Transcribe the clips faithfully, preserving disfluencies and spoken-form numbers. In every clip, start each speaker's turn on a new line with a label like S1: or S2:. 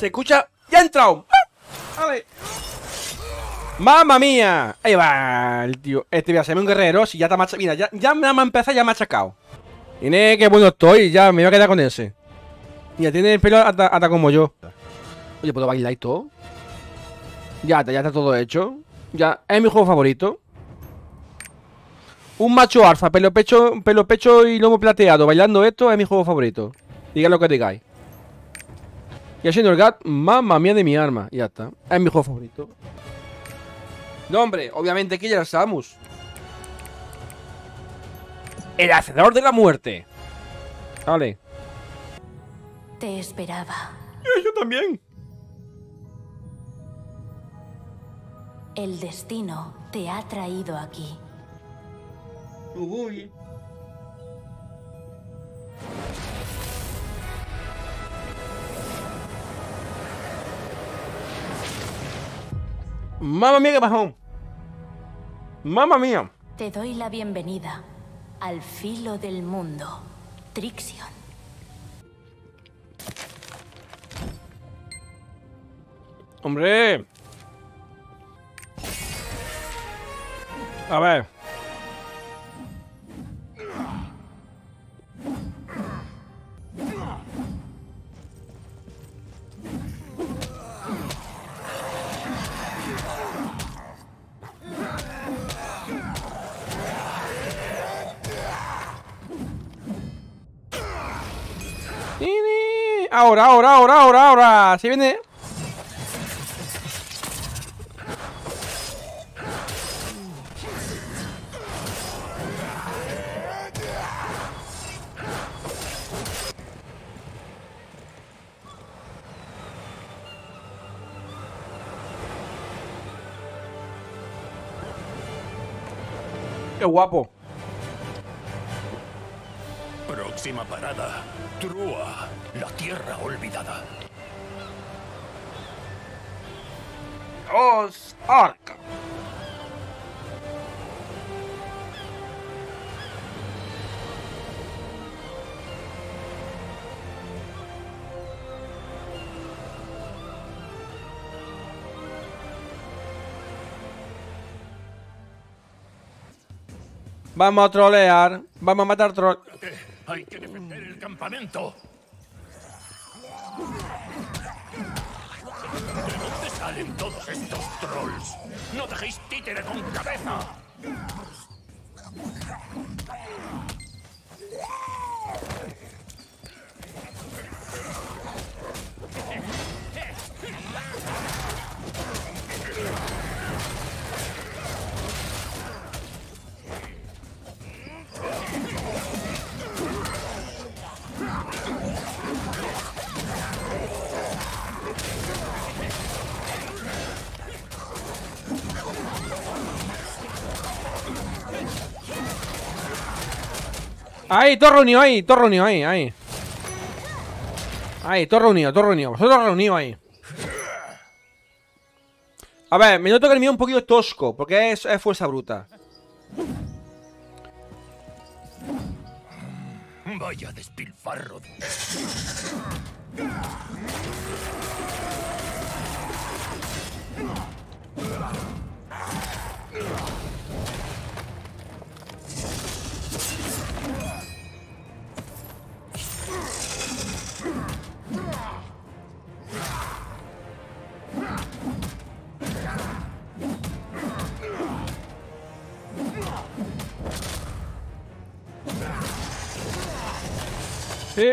S1: Se escucha. ¡Ya ha entrado! ¡Ah! ¡Vale! ¡Mamma mía! Ahí va el tío. Este voy a hacerme un guerrero. Si ya está machacado. Mira, ya, ya me ha empezado, ya machacado. Tiene qué bueno estoy. Ya me voy a quedar con ese. Mira, tiene el pelo hasta, hasta como yo. Oye, ¿puedo bailar y todo? Ya está, ya está todo hecho. Ya, es mi juego favorito. Un macho alfa, pelo pecho, pelo pecho y lomo plateado. Bailando esto es mi juego favorito. Diga lo que digáis. Y haciendo el gat, mamma mía de mi arma. Y ya está. Es mi juego favorito. No, hombre, obviamente que ya lo sabemos. El hacedor de la muerte. Vale.
S2: Te esperaba.
S1: Y yo también.
S2: El destino te ha traído aquí.
S1: Uy. Mamma mía, qué bajón. Mamma mía.
S2: Te doy la bienvenida al filo del mundo, Trixion.
S1: Hombre. A ver. Ahora, ahora, ahora, ahora, ahora. Se viene. Qué guapo.
S3: Próxima parada, Trua, la tierra olvidada.
S1: Os Arca. Vamos a trolear. Vamos a matar troll.
S3: Hay que defender el campamento. ¿De dónde salen todos estos trolls? ¡No dejéis títere con cabeza!
S1: Ahí, todo reunido ahí, todo reunido ahí, ahí. Ahí, todo reunido, todo reunido. Vosotros reunidos ahí. A ver, me noto que el mío es un poquito tosco, porque es, es fuerza bruta.
S3: Vaya despilfarro.
S1: Sí.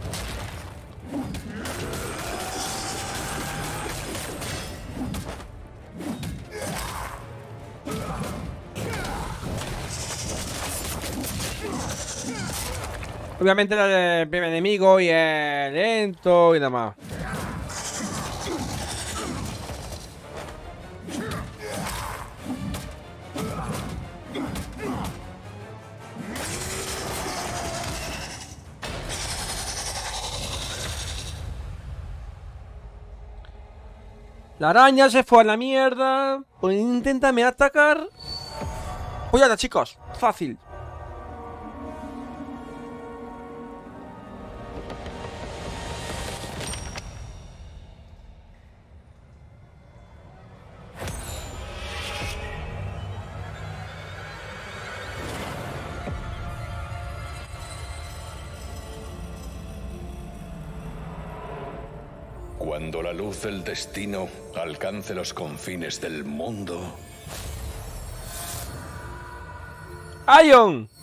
S1: Obviamente el primer enemigo y el lento y demás. La araña se fue a la mierda. Pues inténtame atacar. Pues ya está, chicos. Fácil.
S4: Cuando la luz del destino alcance los confines del mundo...
S1: ¡Ion!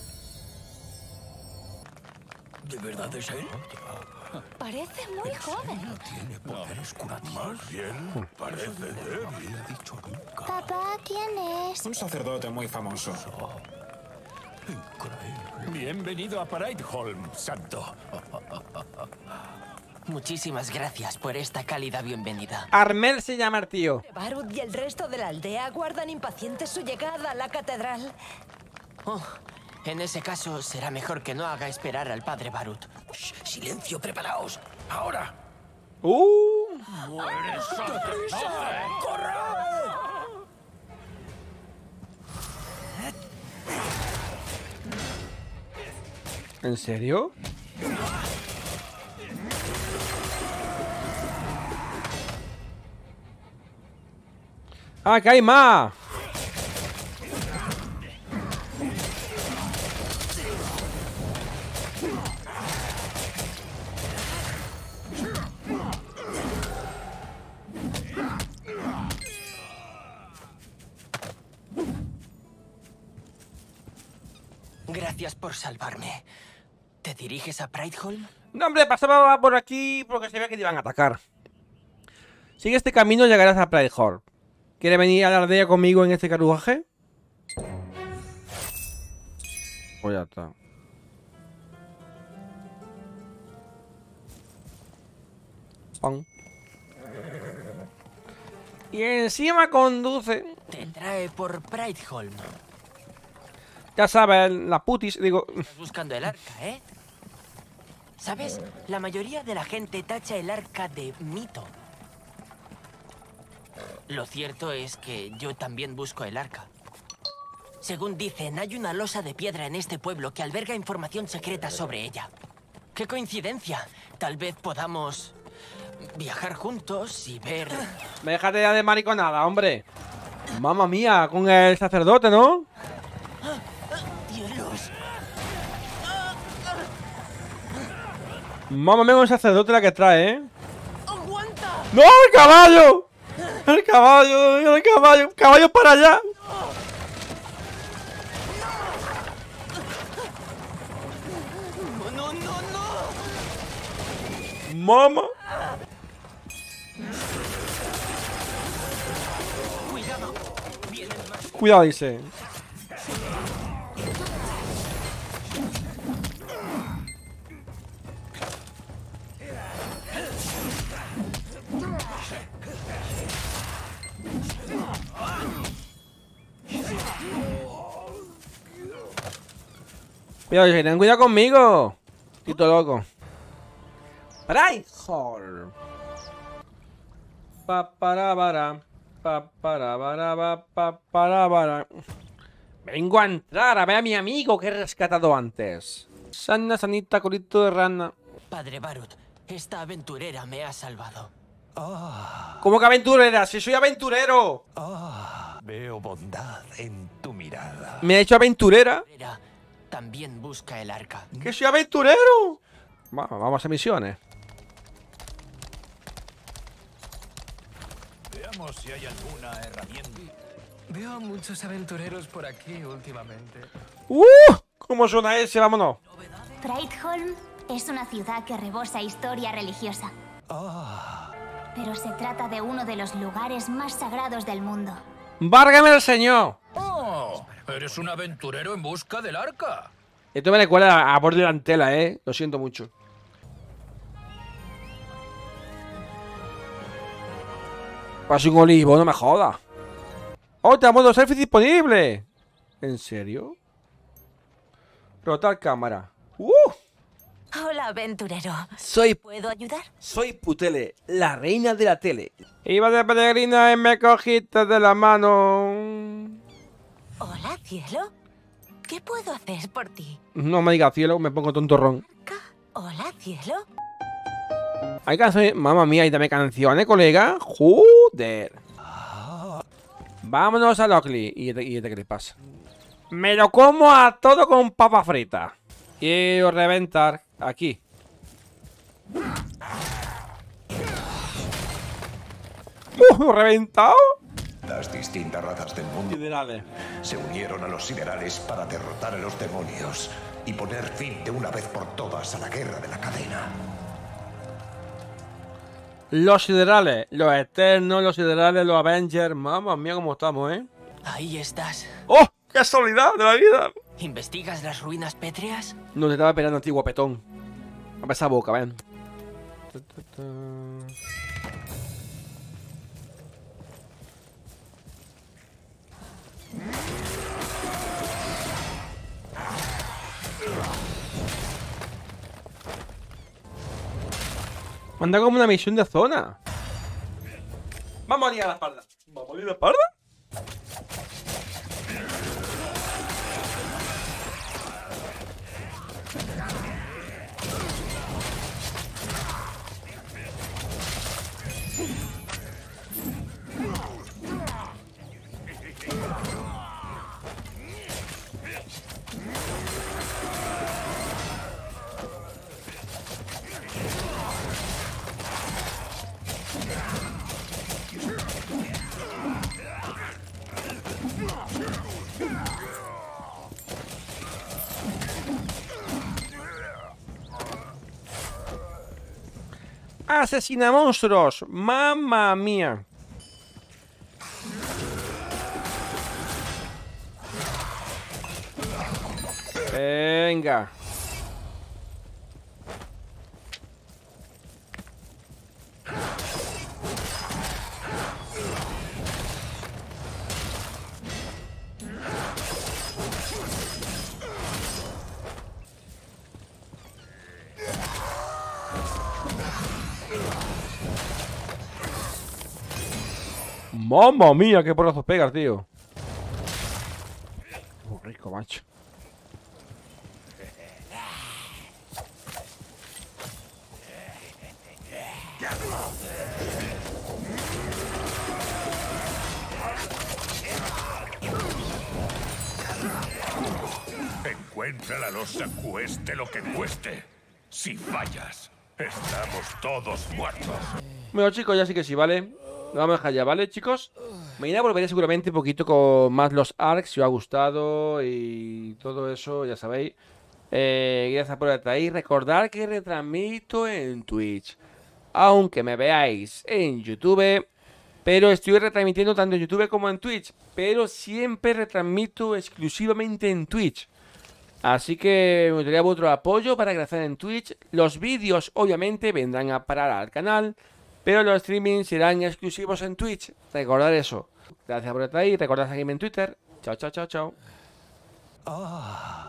S3: ¿De verdad es él?
S2: Parece muy joven.
S3: Tiene poderes curativos. Más bien, parece débil. Ha dicho nunca.
S5: Papá, ¿quién es?
S6: Un sacerdote muy famoso.
S3: Increíble. Bienvenido a Prideholm, santo.
S7: Muchísimas gracias por esta cálida bienvenida.
S1: Armel se llama el tío.
S8: Barut y el resto de la aldea aguardan impacientes su llegada a la catedral.
S7: Oh, en ese caso será mejor que no haga esperar al padre Barut.
S3: Shh, silencio, preparaos. Ahora.
S1: ¡Uh!
S3: ¡Muere, sacerdote! ¡Corra!
S1: ¿En serio? ¡Ah, que hay más!
S7: Gracias por salvarme. ¿Te diriges a Prideholm?
S1: No, hombre, pasaba por aquí porque se ve que te iban a atacar. Sigue este camino y llegarás a Prideholm. ¿Quiere venir a la aldea conmigo en este carruaje? Pues ya está. Pon. Y encima conduce.
S7: Te trae por Prideholm.
S1: Ya sabes, la putis, digo.
S7: Estás buscando el arca, ¿eh? ¿Sabes? La mayoría de la gente tacha el arca de mito. Lo cierto es que yo también busco el arca. Según dicen, hay una losa de piedra en este pueblo que alberga información secreta sobre ella. ¡Qué coincidencia! Tal vez podamos viajar juntos y ver...
S1: Déjate ya de mariconada, hombre. Mamma mía, con el sacerdote, ¿no?
S7: ¡Cielos!
S1: Mamma mía, con el sacerdote la que trae, ¿eh?
S7: ¡Aguanta!
S1: ¡No, el caballo! ¡El caballo! ¡El caballo! ¡Caballo para allá!
S7: ¡No, no, no, no!
S1: ¡Mamá!
S7: ¡Cuidado! Vienen más.
S1: Cuidado, dice. Cuidado, dice, ten cuidado conmigo. Tito loco. Prideholm. Pa para para. Pa para para pa pa para para. Vengo a entrar a ver a mi amigo que he rescatado antes. Sana, sanita, colito de rana.
S7: Padre Barut, esta aventurera me ha salvado.
S1: ¿Cómo que aventurera? ¡Si soy aventurero!
S3: Veo bondad en tu mirada.
S1: ¿Me ha hecho aventurera?
S7: Era, también busca el arca.
S1: ¡Que soy aventurero! Va, vamos a misiones.
S3: Veamos si hay alguna herramienta.
S9: Veo a muchos aventureros por aquí últimamente.
S1: ¡Uh! ¿Cómo suena ese? Vámonos.
S5: Prideholm es una ciudad que rebosa historia religiosa. Pero se trata de uno de los lugares más sagrados del mundo.
S1: ¡Várgame el señor!
S9: ¡Oh! Eres un aventurero en busca del arca.
S1: Esto me recuerda a Borderlands Tela, eh. Lo siento mucho. Paso un olivo, no me jodas. ¡Otra modo selfie disponible! ¿En serio? Rotar cámara. ¡Uh!
S8: Hola, aventurero.
S1: Soy...
S8: ¿Puedo ayudar?
S1: Soy Putele, la reina de la tele. Iba de peregrina y me cogiste de la mano.
S8: Hola, cielo. ¿Qué puedo hacer por ti?
S1: No me digas cielo, me pongo tontorrón.
S8: Hola, cielo.
S1: Hay canciones... Mamma mía, hay también canciones, colega. Joder. Vámonos a Lockley. ¿Y este, y este qué le pasa? Me lo como a todo con papa frita. Quiero reventar aquí. ¡Oh! ¡Reventado!
S3: Las distintas razas del mundo
S1: Siderales
S3: se unieron a los siderales para derrotar a los demonios y poner fin de una vez por todas a la guerra de la cadena.
S1: Los siderales, los eternos, los siderales, los Avengers. Mamma mía, cómo estamos, ¿eh?
S7: Ahí estás.
S1: ¡Oh! ¡Qué casualidad de la vida!
S7: ¿Investigas las ruinas pétreas?
S1: No, te estaba esperando a ti, guapetón. A ver esa boca, ven. Anda como una misión de zona. Vamos a ir a la espalda. Vamos a ir a la espalda. ¡Asesina monstruos! ¡Mamma mía! Venga. ¡Mamma mía! ¡Qué porrazos pegas, tío! Muy rico, macho.
S3: Encuentra la losa, cueste lo que cueste. Si fallas, estamos todos muertos.
S1: Bueno, chicos, ya sí que sí, ¿vale? Lo vamos a dejar ya, ¿vale, chicos? Mañana volveré seguramente un poquito con más los arcs, si os ha gustado y todo eso, ya sabéis. Eh, gracias por estar ahí. Recordad que retransmito en Twitch. Aunque me veáis en YouTube, pero estoy retransmitiendo tanto en YouTube como en Twitch. Pero siempre retransmito exclusivamente en Twitch. Así que me gustaría vuestro apoyo para crecer en Twitch. Los vídeos obviamente vendrán a parar al canal, pero los streamings serán exclusivos en Twitch. Recordad eso. Gracias por estar ahí. Recordad seguirme en Twitter. Chao, chao, chao, chao.